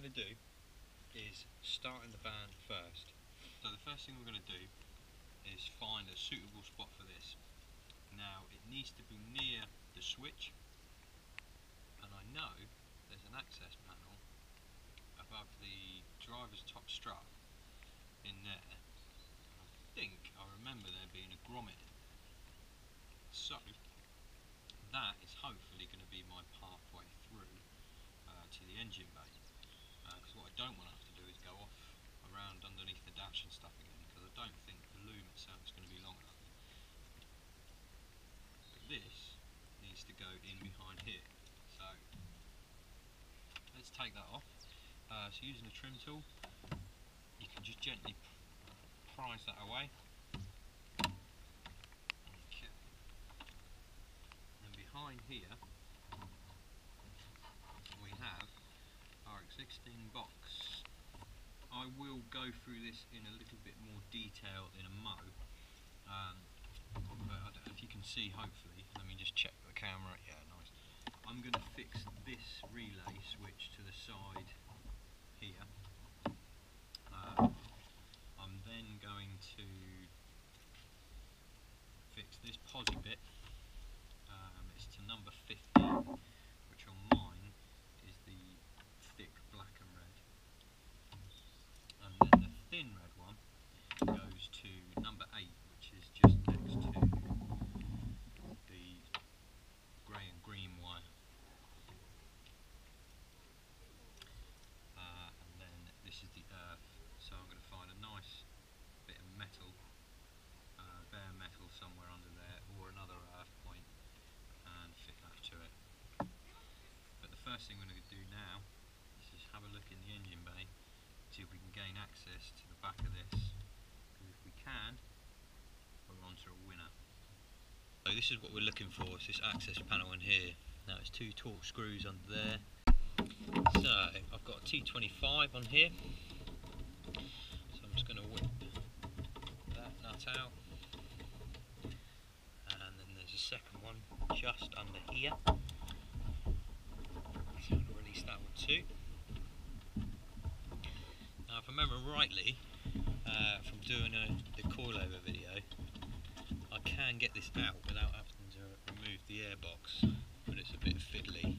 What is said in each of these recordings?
going to do is start in the van first. So the first thing we're going to do is find a suitable spot for this. Now it needs to be near the switch, and I know there's an access panel above the driver's top strut in there. I think I remember there being a grommet in there. So that is hopefully going to be my pathway through to the engine bay. Because what I don't want to have to do is go off around underneath the dash and stuff again, because I don't think the loom itself is going to be long enough. But this needs to go in behind here. So let's take that off. So using a trim tool, you can just gently prise that away. Okay. And behind here we have our existing box. I will go through this in a little bit more detail in a mo, but I don't know if you can see, hopefully. Let me just check the camera. Yeah, nice. I'm going to fix this relay switch to the side here. I'm then going to fix this posi bit. It's to number 15, which on mine is the thick black and red. And then the thin red one goes to number 8, which is just next to the grey and green wire. And then this is the earth, so I'm going to find a nice bit of metal, bare metal somewhere under there, or another earth point, and fit that to it. But the first thing we're going to do now is just have a look in the engine bay, see if we can gain access to the back of this, because if we can, we're on to a winner. So this is what we're looking for, it's this access panel in here. Now it's 2 torque screws under there. So I've got a T25 on here, so I'm just going to whip that nut out, and then there's a second one just under here, so I'm going to release that one too. Now if I remember rightly from doing the coilover video, I can get this out without having to remove the airbox, but it's a bit fiddly.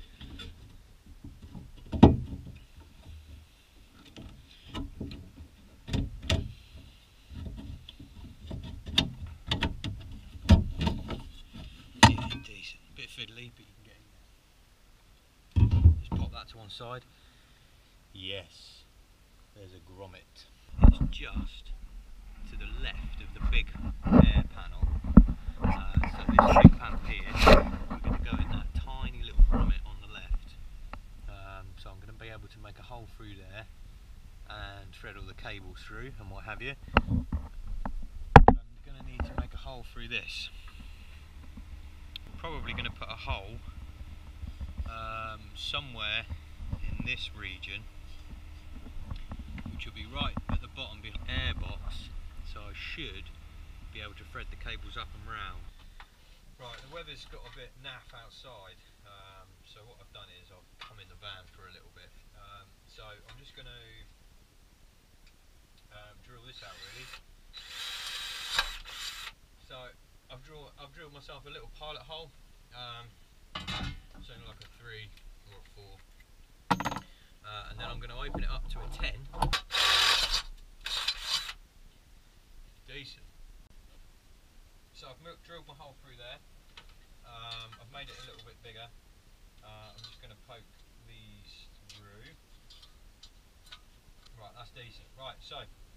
Fiddly, but you can get in there. Just pop that to one side. Yes, there's a grommet. It's just to the left of the big air panel. So this big panel here, we're going to go in that tiny little grommet on the left. So I'm going to be able to make a hole through there and thread all the cables through and what have you. I'm going to need to make a hole through this. Probably going to put a hole somewhere in this region, which will be right at the bottom behind the airbox, so I should be able to thread the cables up and round. Right, the weather's got a bit naff outside, so what I've done is I've come in the van for a little bit, so I'm just going to drill this out really. So I've drilled myself a little pilot hole, something like a 3 or a 4, and then I'm going to open it up to a 10. Decent. So I've drilled my hole through there. I've made it a little bit bigger. I'm just going to poke these through. Right, that's decent. Right, so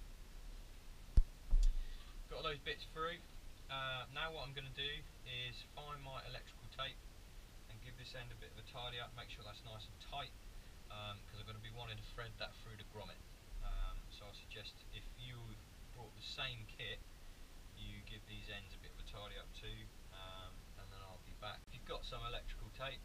got all those bits through. Now what I'm going to do is find my electrical tape and give this end a bit of a tidy up, make sure that's nice and tight, because I'm going to be wanting to thread that through the grommet. So I suggest if you brought the same kit, you give these ends a bit of a tidy up too, and then I'll be back. If you've got some electrical tape,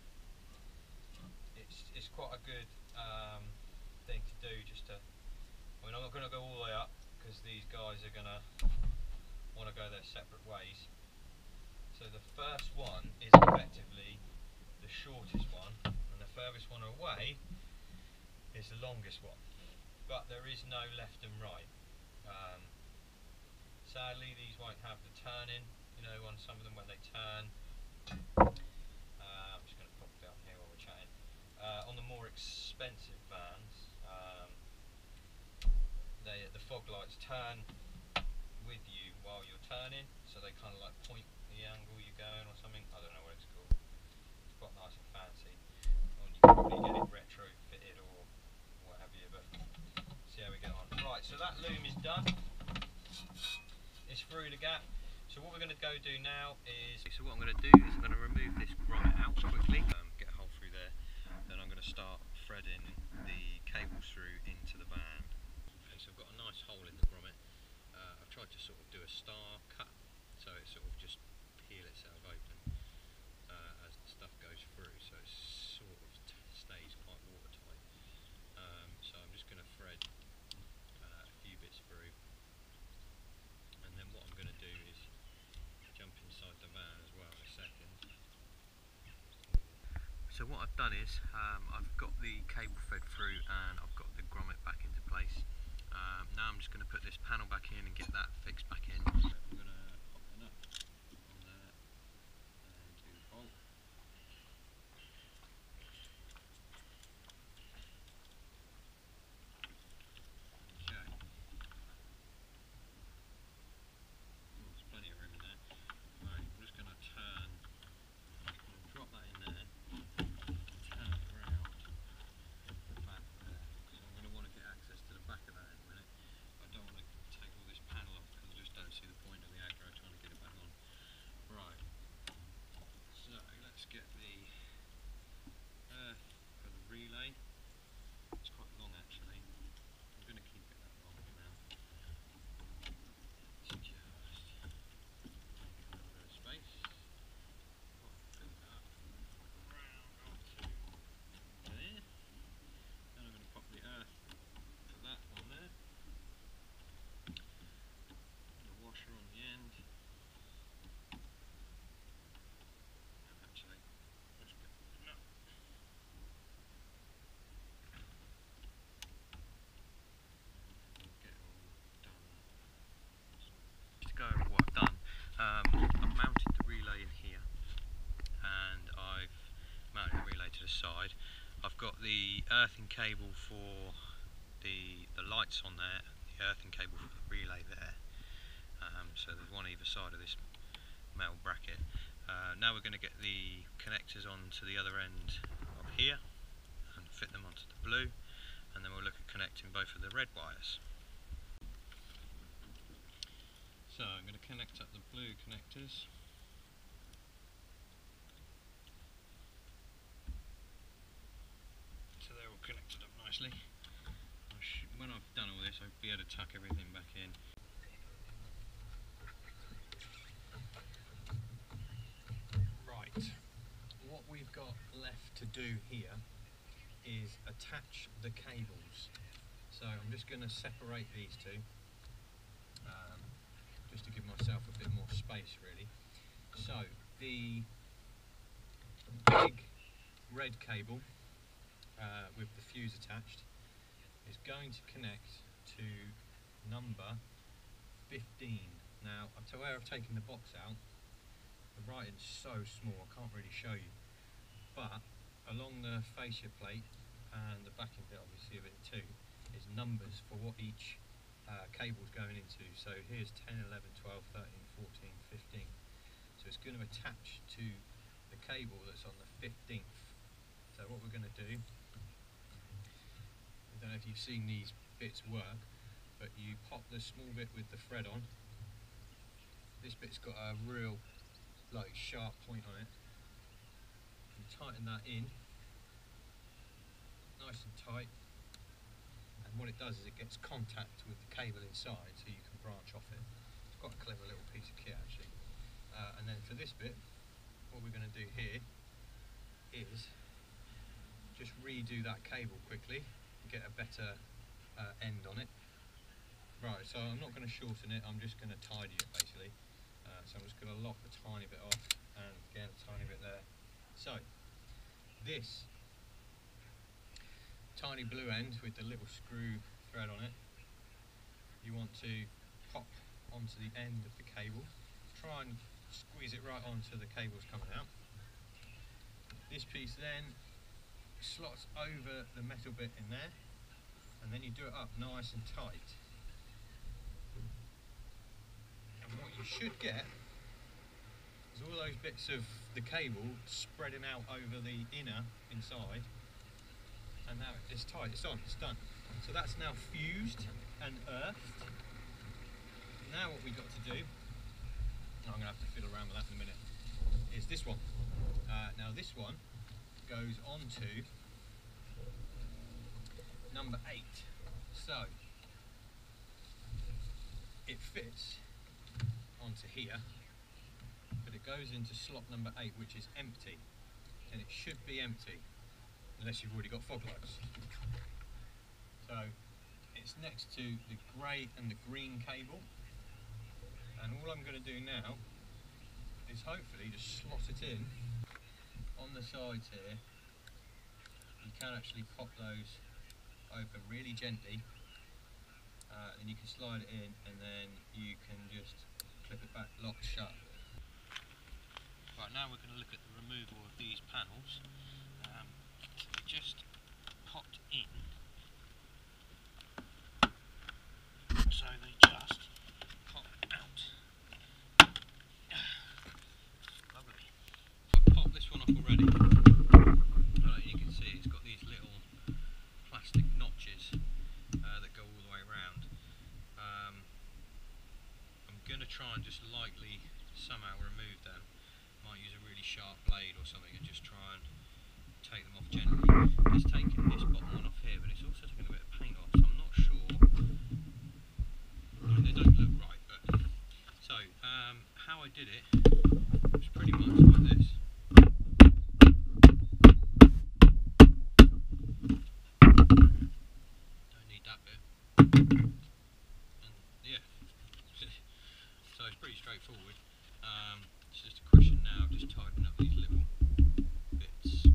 it's quite a good thing to do, just to, I mean, I'm not going to go all the way up because these guys are going to want to go their separate ways. So the first one is effectively the shortest one, and the furthest one away is is the longest one, but there is no left and right. Sadly, these won't have the turning, you know, on some of them when they turn. I'm just going to pop it down here while we're chatting. On the more expensive vans, the fog lights turn with you while you're turning, so they kind of like point the angle you're going or something. I don't know what it's called. It's quite nice and fancy. Or you can probably get it retrofitted or what have you, but see how we get on. Right, so that loom is done. It's through the gap. So what we're going to go do now is, so what I'm going to do is I'm going to remove this grommet out quickly, get a hole through there, then I'm going to start threading the cables through into the van. Okay, so I've got a nice hole in the grommet. I've tried to sort of do a star cut, so it sort of just peel itself open as the stuff goes through, so it sort of stays quite watertight. So I'm just going to thread a few bits through, and then what I'm going to do is jump inside the van as well in a second. So what I've done is I've got the cable fed through and I've got the grommet back into place. Now I'm just going to put this panel back in and get that fixed back in. So I'm going to pop the nut on there and do the bolt. Okay. Oh, there's plenty of room in there. Right, I'm just going to turn, drop that in there, turn it around the back there, because I'm going to want to get access to the back of that in a minute. I don't want to take all this panel off because I just don't see the point of the aggro trying to get it back on. Right, so let's get the earth for the relay. It's quite long actually. I'm going to keep it that long for now. Just make a little bit of space. Fill it up round onto there. Then I'm going to pop the earth for that on there. And a washer on the end. And actually, let's get the nut. Get it all done. Just to go over what I've done, I've mounted the relay in here and I've mounted the relay to the side. I've got the earthing cable for the lights on there, the earthing cable for the relay there. So there's one either side of this metal bracket. Now we're going to get the connectors onto the other end of here and fit them onto the blue, and then we'll look at connecting both of the red wires. So I'm going to connect up the blue connectors. So they're all connected up nicely. When I've done all this, I'll be able to tuck everything back in. Right, what we've got left to do here is attach the cables. So I'm just going to separate these two, just to give myself a bit more space really. So the big red cable with the fuse attached is going to connect to number 15. Now, to where I've taken the box out, the writing's so small I can't really show you, but along the fascia plate and the backing bit obviously of it too is numbers for what each cable's going into. So here's 10, 11, 12, 13, 14, 15. So it's going to attach to the cable that's on the 15th. So what we're going to do, I don't know if you've seen these bits work, but you pop the small bit with the thread on. This bit's got a real like sharp point on it. You tighten that in, nice and tight, and what it does is it gets contact with the cable inside, so you can branch off it. It's quite a clever little piece of kit actually. And then for this bit, what we're going to do here is just redo that cable quickly, get a better end on it. Right, so I'm not going to shorten it, I'm just going to tidy it basically. So I'm just going to lock a tiny bit off and again a tiny bit there. So this tiny blue end with the little screw thread on it, you want to pop onto the end of the cable. Try and squeeze it right onto the cables coming out. This piece then slots over the metal bit in there, and then you do it up nice and tight. And what you should get is all those bits of the cable spreading out over the inner inside, and now it's tight, it's on, it's done. So that's now fused and earthed. Now what we've got to do, I'm going to have to fiddle around with that in a minute, is this one. Now this one goes on to number 8. So it fits onto here, but it goes into slot number 8, which is empty, and it should be empty unless you've already got fog lights. So it's next to the grey and the green cable, and all I'm going to do now is hopefully just slot it in on the sides here. You can actually pop those open really gently, and you can slide it in, and then you can just clip it back locked shut. Right, now we're going to look at the removal of these panels. Just popped in, so they just pop out. Lovely. I've popped this one off already. You can see it's got these little plastic notches that go all the way around. I'm going to try and just lightly somehow remove them. Might use a really sharp blade or something and just try and take them off gently. It's taking this bottom one off here, but it's also taking a bit of paint off, so I'm not sure. I mean, they don't look right, but so how I did it was pretty much like this. Don't need that bit. And yeah, so it's pretty straightforward. It's just a question now of just tidying up these little bits.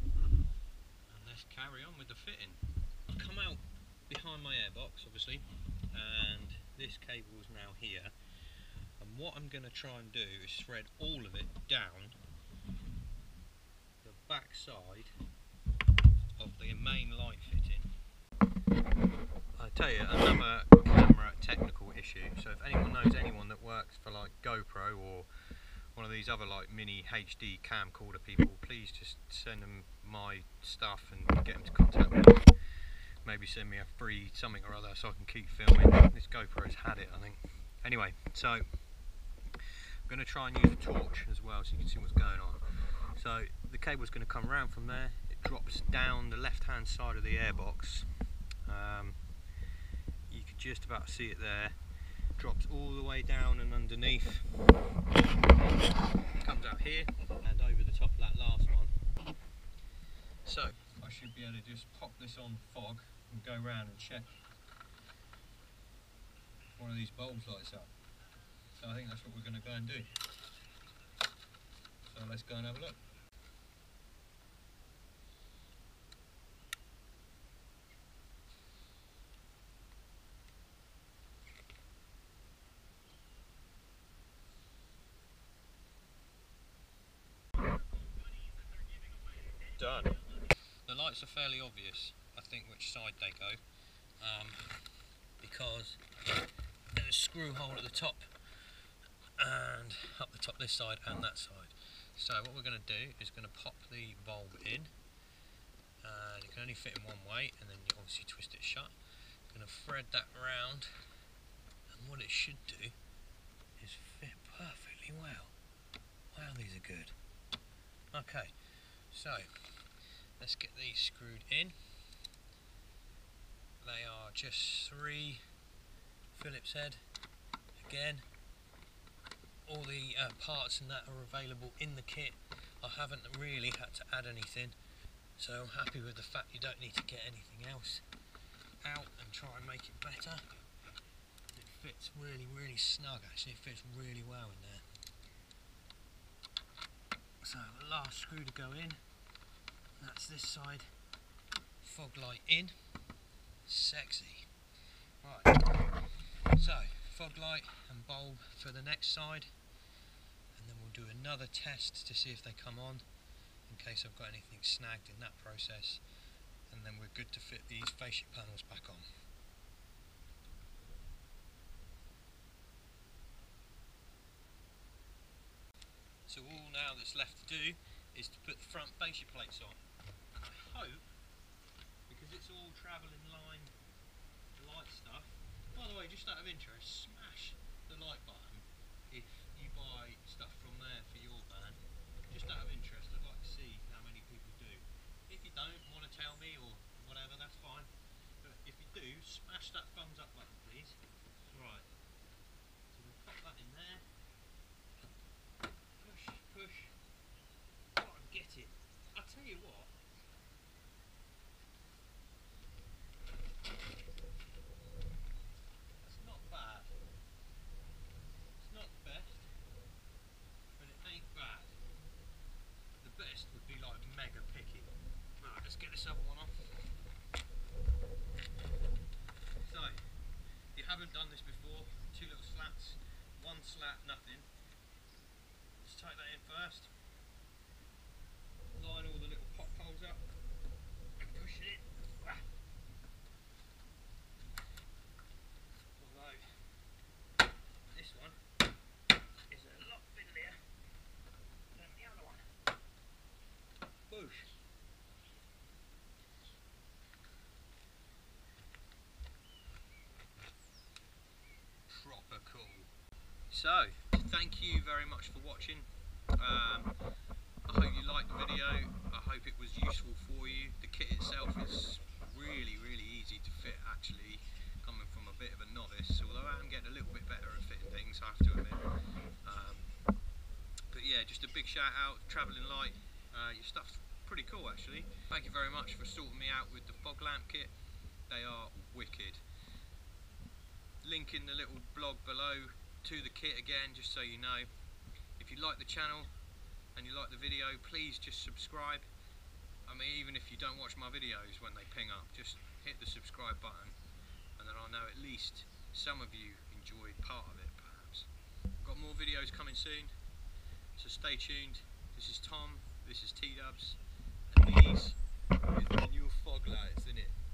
Carry on with the fitting. I've come out behind my airbox, obviously, and this cable is now here, and what I'm going to try and do is thread all of it down the back side of the main light fitting. I tell you, another camera technical issue, so if anyone knows anyone that works for like GoPro or one of these other like mini HD camcorder people, please just send them my stuff and get them to contact me. Maybe send me a free something or other so I can keep filming. This GoPro's had it, I think. Anyway, so I'm going to try and use a torch as well so you can see what's going on. So the cable's going to come around from there, it drops down the left hand side of the airbox. You can just about see it there. Drops all the way down and underneath, comes out here and over the top of that last one. So I should be able to just pop this on fog and go around and check one of these bulbs lights up. So I think that's what we're going to go and do. So let's go and have a look. Done. The lights are fairly obvious, I think, which side they go, because there's a screw hole at the top and up the top this side and that side. So what we're going to do is going to pop the bulb in, and it can only fit in one way, and then you obviously twist it shut. Going to thread that round, and what it should do is fit perfectly well. Wow, these are good. Okay, so let's get these screwed in. They are just 3 Phillips head. Again, all the parts and that are available in the kit. I haven't really had to add anything, so I'm happy with the fact you don't need to get anything else out and try and make it better. It fits really snug, actually. It fits really well in there. So the last screw to go in, that's this side, fog light in. Sexy. Right, so fog light and bulb for the next side, and then we'll do another test to see if they come on, in case I've got anything snagged in that process, and then we're good to fit these fascia panels back on. So all now that's left to do is to put the front fascia plates on, and I hope, because it's all travelling line light stuff. By the way, just out of interest, smash the like button if you buy stuff from there for your van. Just out of interest, I'd like to see how many people do. If you don't want to tell me or whatever, that's fine. But if you do, smash that thumbs up button, please. Right. So we'll pop that in there. Push, push. Oh, I'm getting. I'll tell you what. That's not bad. It's not the best, but it ain't bad. The best would be like mega picky. Right, let's get this other one off. So, if you haven't done this before, 2 little slats, 1 slat, nothing. Just take that in first. Line all the little pot holes up and push it in. Although this one is a lot fiddlier than the other one. Boosh. Proper cool. So, thank you very much for watching. I hope you liked the video. I hope it was useful for you. The kit itself is really easy to fit, actually, coming from a bit of a novice, although I am getting a little bit better at fitting things, I have to admit. But yeah, just a big shout out, Travelling Light. Your stuff's pretty cool, actually. Thank you very much for sorting me out with the fog lamp kit. They are wicked. Link in the little blog below to the kit again, just so you know. If you like the channel and you like the video, please just subscribe. I mean, even if you don't watch my videos when they ping up, just hit the subscribe button, and then I'll know at least some of you enjoyed part of it, perhaps. I've got more videos coming soon, so stay tuned. This is Tom, this is T-Dubs, and these is the new fog lights, isn't it?